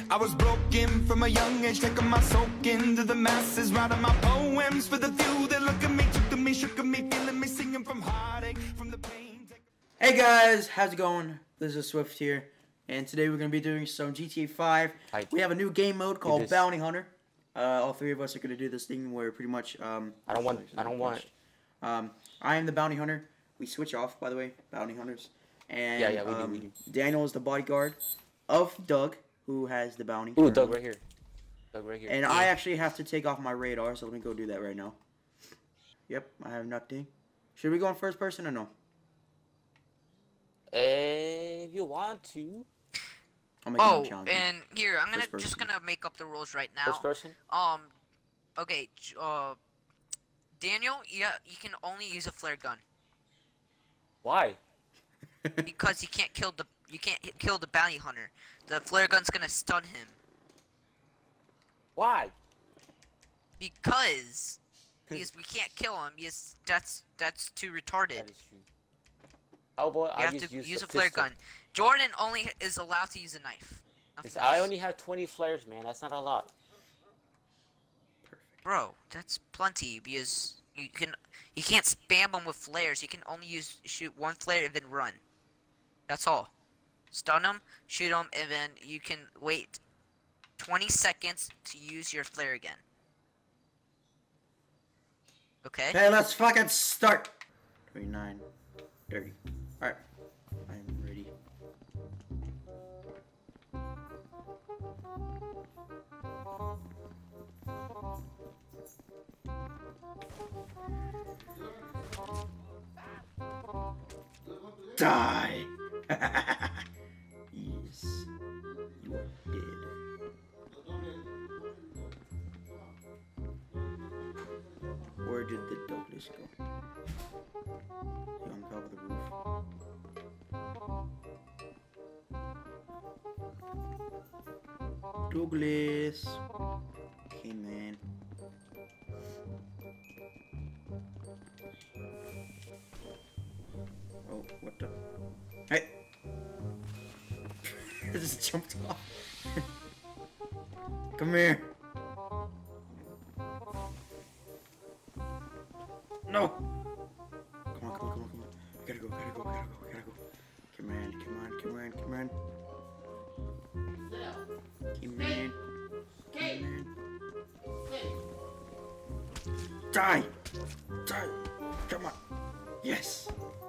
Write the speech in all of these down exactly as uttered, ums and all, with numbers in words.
I was broken from a young age, taking my soak into the masses, writing my poems for the few that look at me, took to me, shook at me, feeling me, singing from heartache, from the pain. Hey guys, how's it going? This is Swift here, and today we're going to be doing some G T A five. Hi. We have a new game mode called Bounty Hunter. Uh, all three of us are going to do this thing where pretty much... Um, I don't want... I don't want... Um, I am the Bounty Hunter. We switch off, by the way, Bounty Hunters. And yeah, yeah, we um, do, we do. Daniel is the bodyguard of Doug, who has the bounty. Ooh, Doug right here. Doug right here. And yeah. I actually have to take off my radar, so let me go do that right now. Yep, I have nothing. Should we go in first person or no? If you want to. I'll make oh, it challenging. and here, I'm gonna just gonna make up the rules right now. First person? Um, okay, uh, Daniel, yeah, you can only use a flare gun. Why? Because you can't kill the you can't hit, kill the bounty hunter. The flare gun's gonna stun him. Why? Because because we can't kill him. Yes, that's that's too retarded. That is true. Oh boy, you I have just to use, use a a flare pistol. gun. Jordan only is allowed to use a knife. I only have twenty flares, man. That's not a lot. Perfect. Bro, that's plenty because you can you can't spam them with flares. You can only use shoot one flare and then run. That's all. Stun them, shoot them, and then you can wait twenty seconds to use your flare again. Okay? Okay, let's fucking start. twenty-nine, thirty. Alright. I'm ready. Die! Yes. You are dead. Where did the Douglas go? He on top of the roof. Douglas. Okay, man. Oh, what the? Hey! I just jumped off. Come here. No! Come on, come on, come on, come on. I gotta go, gotta go, gotta go, gotta go. Come on, come on, come on, come on. Come on. Come on. Die! Die! Come on! Yes!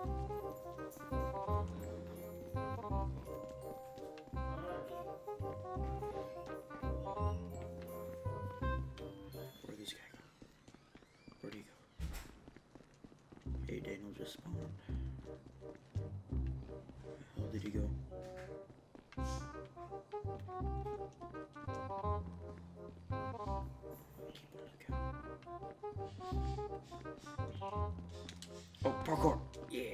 Where'd this guy go? Where'd he go? Hey, Daniel just spawned. Where the hell did he go? Keep on lookout. Oh, parkour! Yeah!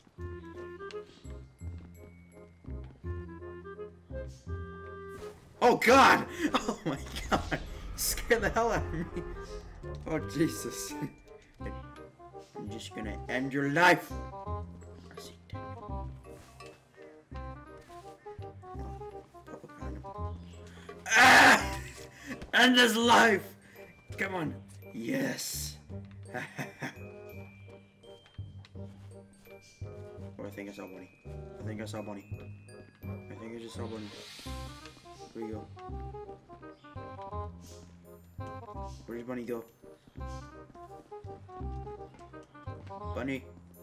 Oh God! Oh my God! You scared the hell out of me! Oh Jesus! I'm just gonna end your life! I see that. Pop up behind him. Ah! End his life! Come on! Yes! Oh, I think I saw Bunny. I think I saw Bunny. I think I just saw Bunny. Where you go? Where did Bunny go? Bunny.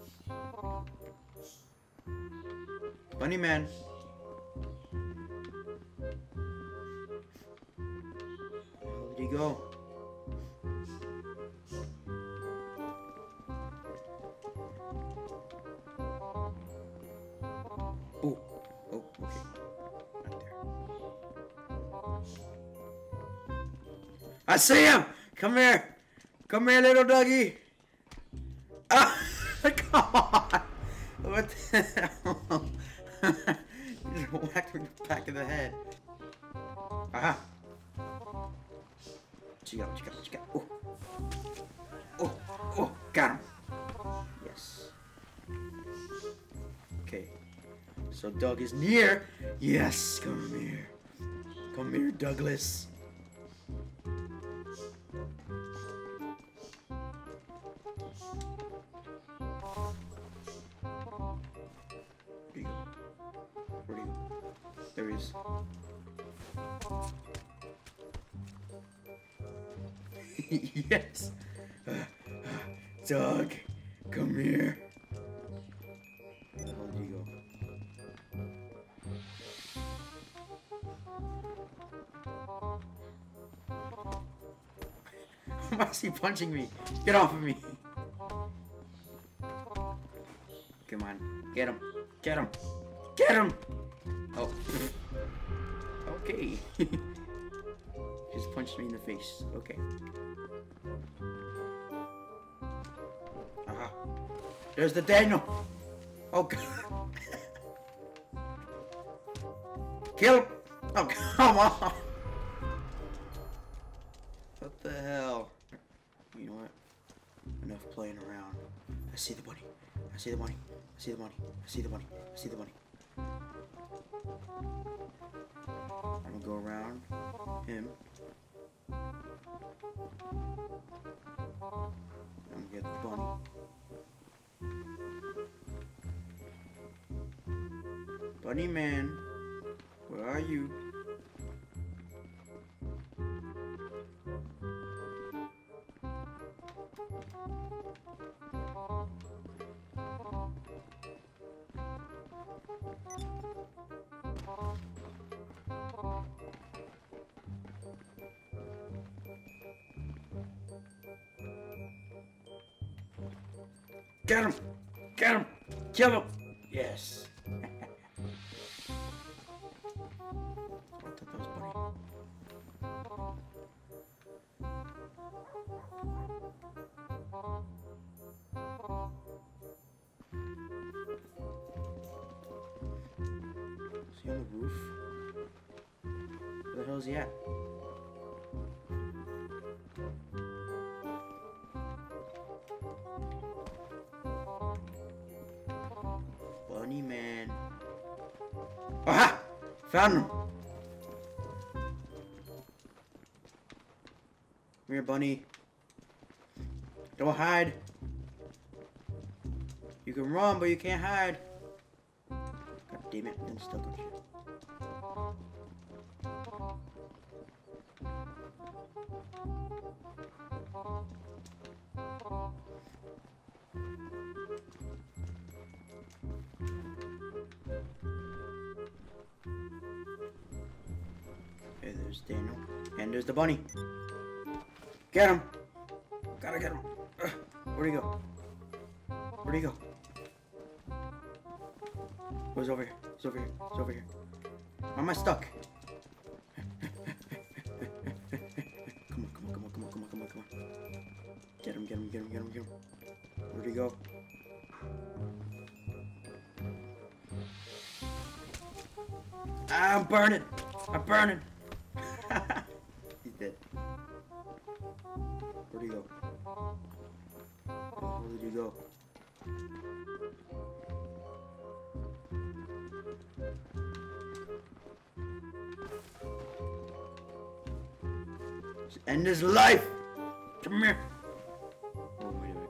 Bunny man. Where did he go? Oh, oh, okay. Not there. I see him! Come here! Come here, little doggy! Ah! Come on! What the hell? You just whacked me in the back of the head. Aha! What you got? What you got? What you got? Oh! Oh! Oh! Got him! Yes. Okay. So Doug is near. Yes, come here. Come Come here, Douglas. Where'd he go? Where'd he go? There he is. Yes. Uh, uh, Doug, come here. Where the hell did you go? Why is he punching me? Get off of me. Come on. Get him. Get him. Get him. Oh. Okay. Just punched me in the face. Okay. Aha. There's the Daniel. Oh, God. Kill him. Oh, come on. What the hell? You know what? Enough playing around. I see the bunny. I see the bunny. I see the bunny. I see the bunny. I see the bunny. I'm gonna go around him. I'm gonna get the bunny. Bunny man, where are you? Get him! Get him! Kill him! Yes! I thought that was bunny. Is he on the roof? Where the hell is he at? Bunny man. Aha! Found him! Come here, bunny. Don't hide. You can run, but you can't hide. God damn it, I'm stuck with you. Okay, there's Daniel. And there's the bunny. Get him! Gotta get him. Ugh. Where'd he go? Where'd he go? Oh, he's over here. He's over here. He's over here. Why am I stuck? Come on, come on, come on, come on, come on, come on, come on. Get him, get him, get him, get him, get him. Where'd he go? Ah, I'm burning! I'm burning! He's dead. Where'd he go? Where did he go? Just end his life! Come here! Oh, wait a minute.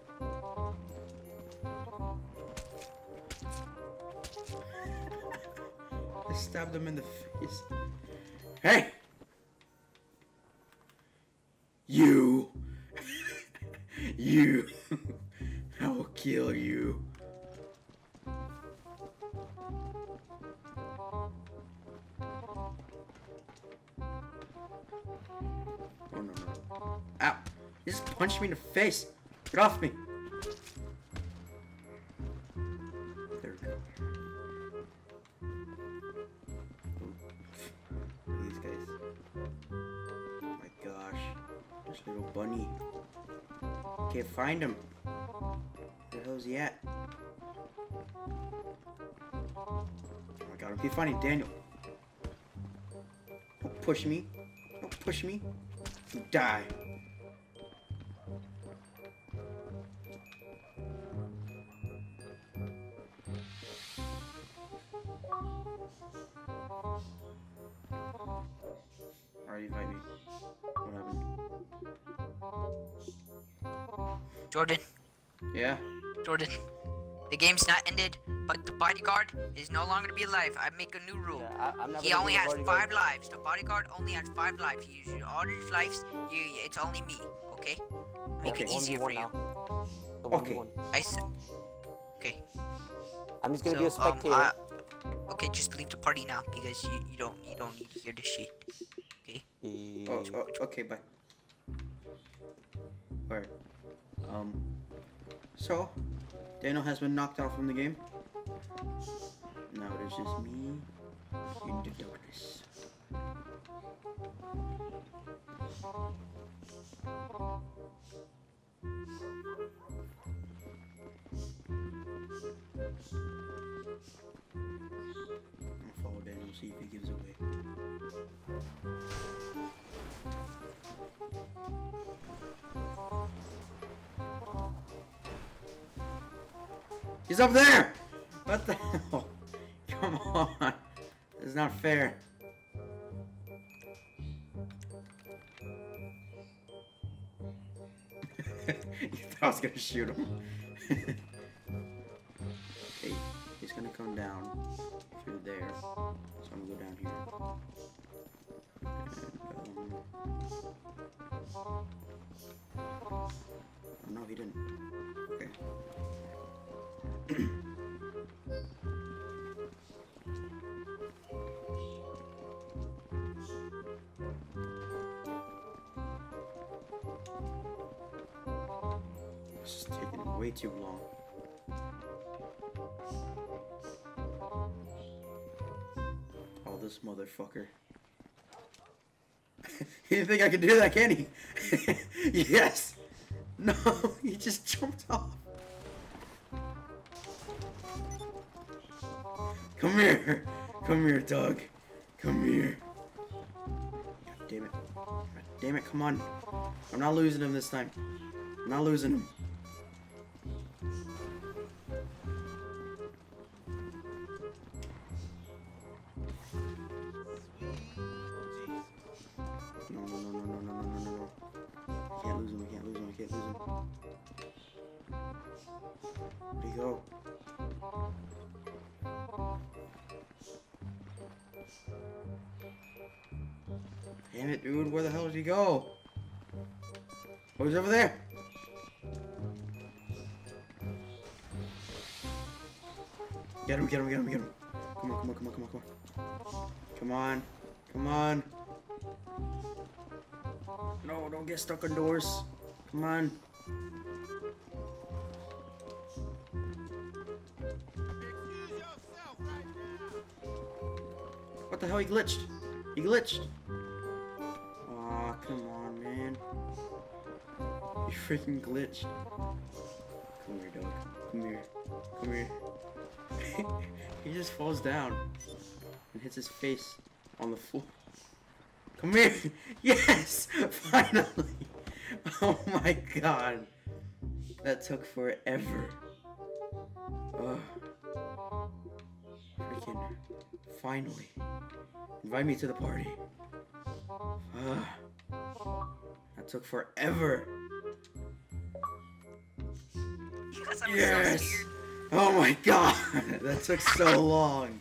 I stabbed him in the face. Hey! You! You! I will kill you. Oh no, no. Ow! You just punched me in the face! Get off me! There we go. Look at these guys. Oh my gosh. This little bunny. Can't find him. Where the hell is he at? Oh my god, I'm keep finding Daniel. Don't push me. Don't push me. You die. Alright, invite me. What happened? Jordan, Yeah? Jordan. The game's not ended, but the bodyguard is no longer to be alive. I make a new rule. Yeah, I, I'm not He gonna only be the has bodyguard. five lives. The bodyguard only has five lives. You use all his lives. You, it's only me. Okay. Make Okay. it easier for one v one you. now. So Okay. one v one. I said. Okay. I'm just gonna So, be a spectator. Um, I, okay, just leave the party now because you, you don't you don't need to hear this shit. Okay. Oh, oh, okay, bye. Alright. Um. So, Daniel has been knocked out from the game. Now it is just me in the darkness. I'm gonna follow Daniel, see if he gives away. He's up there! What the hell? Come on. It's not fair. You thought I was gonna shoot him. Okay, he's gonna come down through there. So I'm gonna go down here. And, um... No, he didn't. Okay. This is taking way too long. Oh, this motherfucker. He didn't think I could do that, can he? Yes! No, he just jumped off. Come here. Come here, Doug. Come here. God damn it. God damn it, come on. I'm not losing him this time. I'm not losing him. No, no, no, no, no, no, no, no, no. I can't lose him, I can't lose him, I can't lose him. Where'd he go? Damn it, dude, where the hell did he go? Oh, he's over there! Get him, get him, get him, get him. Come on, come on, come on, come on, come on. Come on, come on. No, don't get stuck on doors. Come on. What the hell? He glitched. He glitched. Aw, come on, man. He freaking glitched. Come here, dog. Come here. Come here. He just falls down and hits his face on the floor. Come here! Yes! Finally! Oh my god. That took forever. Ugh. Freaking. Finally. Invite me to the party. Ugh. That took forever. Because I'm Yes! so scared. Oh my god! That took so long.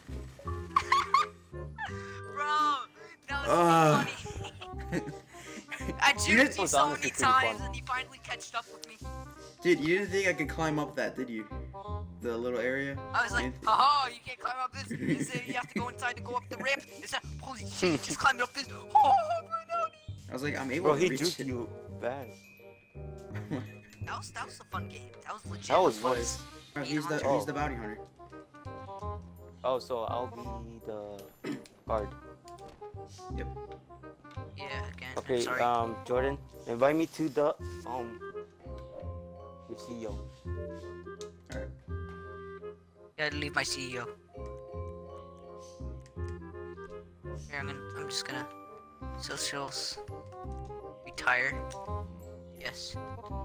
Bro, that was Uh. so funny. I You juked did- you was so honestly many pretty times fun. and you finally catched up with me. Dude, you didn't think I could climb up that, did you? The little area? I was like, You didn't- haha, you can't climb up this. This is, you have to go inside to go up the ramp. It's a, holy shit, you just climbed up this. Oh, I was like, I'm able Bro, to he reach juked it. you bad. that was that was a fun game. That was legit. That was fun. Was. Oh, he's the Oh. he's the bounty hunter. Oh, so I'll be the guard. Yep. Yeah, again. Okay, sorry. um, Jordan, invite me to the um your C E O. Alright. Gotta leave my C E O. Here, I'm gonna. I'm just gonna. Socials. Retire. Yes.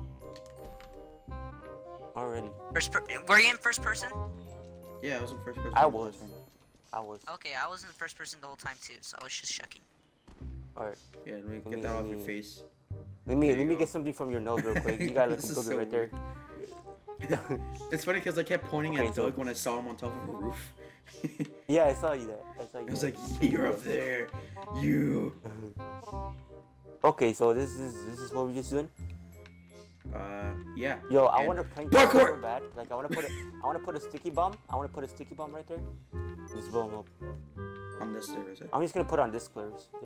Already, First per- were you in first person? Yeah, I was in first person. I was. I was. Okay, I was in first person the whole time too, so I was just checking. Alright. Yeah, let me Let get me- that off let your me- face. Let me There let you me go. get something from your nose real quick. You got a This little is booger so right there. It's funny because I kept pointing Okay, at so- Doug when I saw him on top of a roof. Yeah, I saw you there. I saw you. I was there. like, you're up there. You. Okay, so this is this is what we're just doing. Uh, yeah. Yo, I And- want to prank Parkour! you so bad. Like I want to put a, I want to put a sticky bomb. I want to put a sticky bomb right there. Just blow 'em up. On this there, is it? I'm just gonna put on disclares. Yeah.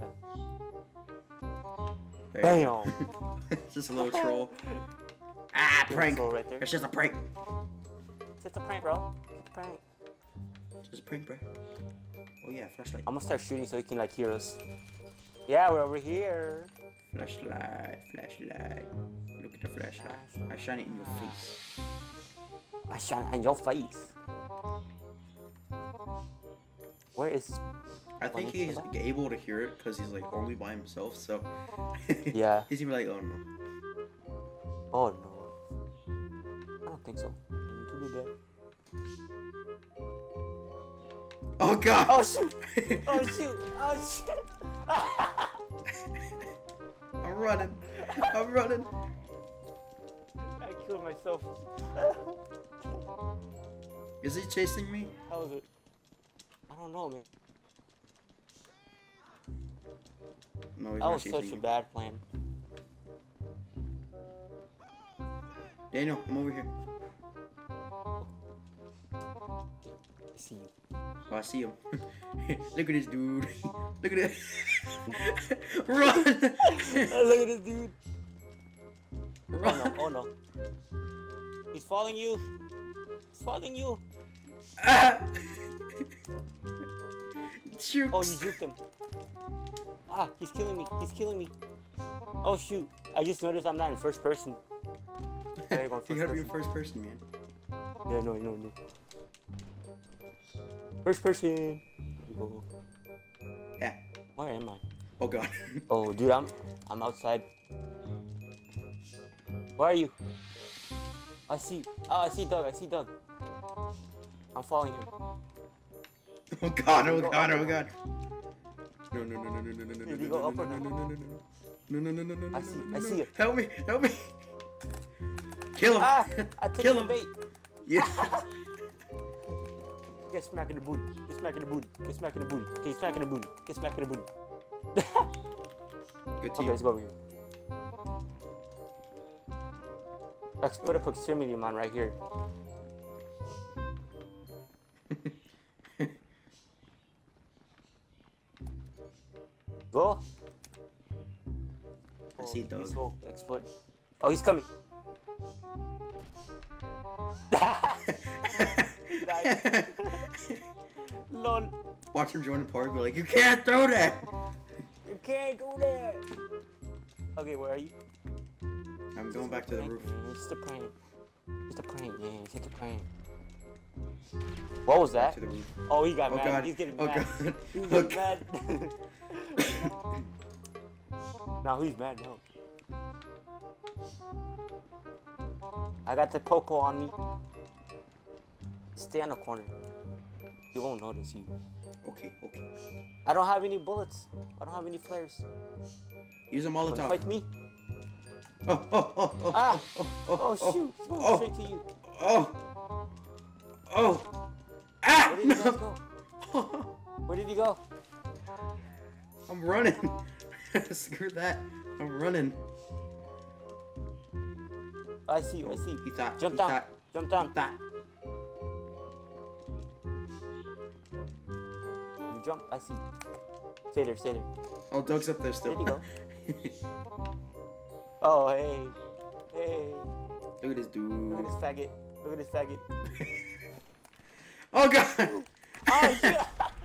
There you go. Bam. It's just a little troll. Ah, prank. Troll right there. It's just a prank. It's a prank, bro. It's a prank. It's just a prank, bro. Oh yeah, flashlight. I'm gonna start shooting so he can like hear us. Yeah, we're over here. Flashlight, flashlight. Look at the flashlight. I shine it in your face. I shine in your face. Where is? I think Funny he's for that. able to hear it because he's like only by himself, so Yeah. he's gonna be like, oh no. Oh no. I don't think so. You two be dead. Oh god! Oh shoot! Oh shoot! Oh shit! I'm running. I'm running. I killed myself. Is he chasing me? How was it? I don't know, man. No, he's That not was chasing such a me. bad plan. Daniel, I'm over here. I see you. Oh, I see him. Look at this dude. Look at this. Run! Look at this dude. Oh Run! no! Oh no! He's following you. He's following you. Ah! Shoot! Oh, you juked him. Ah, he's killing me. He's killing me. Oh shoot! I just noticed I'm not in first person. I gotta go in You first gotta be in person. first person, man. Yeah, no, no, no. First person. Oh, Yeah. where am I? Oh god. Oh, dude, I'm I'm outside. Where are you? I see. Oh, I see Doug. I see Doug. I'm following him. Oh god, oh god, oh god. No, no, no, no, no, no, no, no, Did he no, go no, up or no, not? no, no, no, no. No, no, no, no, no, no, I see- no, I no. see it. Help me, help me. Kill him. Ah! I took Kill the him. bait. Yeah. Get smacked in the booty. Get smacked in the booty. Get smacked in the booty. Get smacked in the booty. Get smacked in the booty. Good Okay, team. let's go over here. Let's put a proximity on right here. Go. I see Doug. He's go. Explode. Oh, he's coming. Nice. Lol. Watch him join the party. Be like, you can't throw that. You can't go there. Okay, where are you? I'm going back to the roof. It's just a prank. It's a prank, man. It's just a prank. What was that? To the roof. Oh, he got Oh mad. god. He's getting Oh mad. god. He's Oh getting god. mad. Now who's mad now? I got the popo on me. Stay on the corner. He won't notice you. Okay, okay. I don't have any bullets. I don't have any flares. Use a Wanna Molotov. fight me? Oh, oh, oh, oh, Ah! oh, Oh shoot! He's going oh. straight to you. oh, oh. Ah! Where did you guys No. go? Where did he go? I'm running. Screw that. I'm running. I see you. I see you. He thought. Jump he down. Thought, Jump down. thought. You jump. I see. Stay there. Stay there. Oh, Doug's up there still. Where'd he Oh hey, hey. Look at this Look at dude. this faggot. Look at this faggot. Oh god. Oh shit!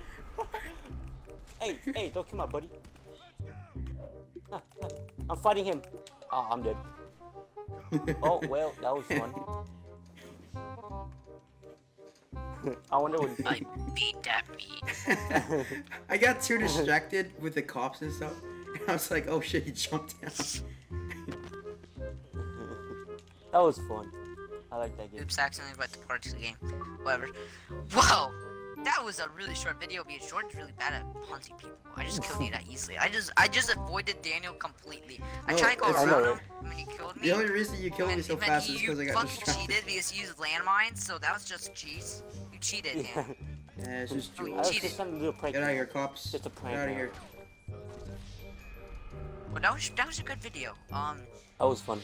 Hey, hey, don't kill my buddy. Ah, ah, I'm fighting him. Oh, I'm dead. Oh well, that was fun. I wonder what. I beat that meat. I got too distracted with the cops and stuff. And I was like, oh shit, he jumped down. That was fun. I like that game. Oops, accidentally went to part of the game. Whatever. Whoa! that was a really short video because Jordan's really bad at hunting people. I just killed you that easily. I just I just avoided Daniel completely. I No, tried to go it's around not- him when he killed me. The only reason you killed and, me so and then fast he, is because I you got fucking distracted. cheated because you used landmines, so that was just cheese. You cheated, Yeah. man. Yeah, it's just Oh, I you was cheated. just trying to do a prank. Get out of here, cops. Just a Get prank. out of man. here. Well, that was that was a good video. Um, That was fun.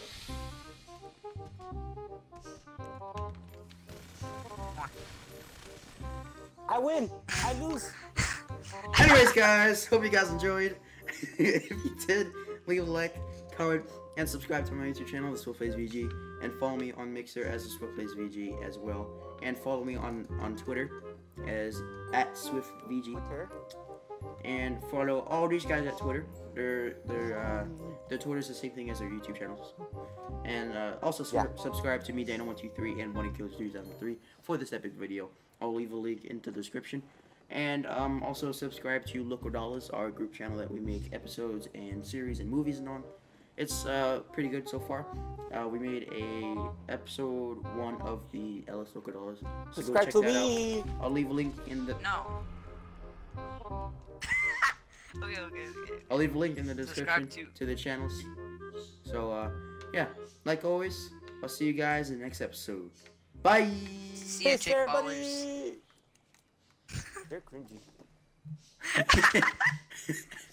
I win. I lose. Anyways, guys, hope you guys enjoyed. If you did, leave a like, comment, and subscribe to my YouTube channel, The Swift Plays V G, and follow me on Mixer as The Swift Plays V G as well, and follow me on on Twitter as at Swift V G, and follow all these guys at Twitter. Their their uh, their Twitter's the same thing as their YouTube channels, and uh, also su- Yeah. subscribe to me, Dana one two three and Bunny Killers two thousand three for this epic video. I'll leave a link in the description. And um, also subscribe to Local Dollars, our group channel that we make episodes and series and movies and on. It's uh, pretty good so far. Uh, we made a episode one of the L S Local Dollars. So go Subscribe check to that me. out. I'll leave a link in the no. okay, okay, okay. I'll leave a link in the Subscribe description to- to the channels. So uh, yeah, like always, I'll see you guys in the next episode. Bye. See you, Peace, Jake Ballers. everybody. They're cringy.